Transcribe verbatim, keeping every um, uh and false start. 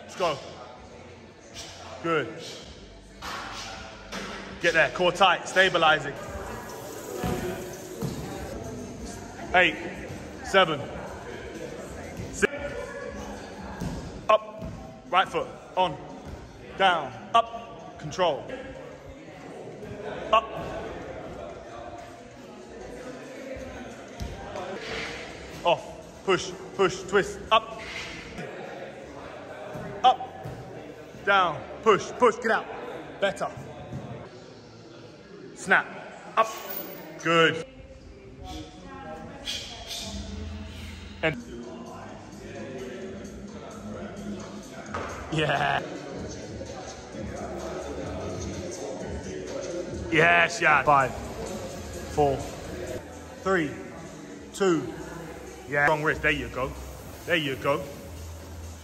Let's go. Good. Get there, core tight, stabilizing. Eight, seven, six. Up, right foot, on, down, up, control. Up. Off, push, push, twist, up. Up, down, push, push, get out. Better. Snap, up, good. And yeah. Yes, yeah. Five, four, three, two. Yeah. Wrong wrist. There you go. There you go.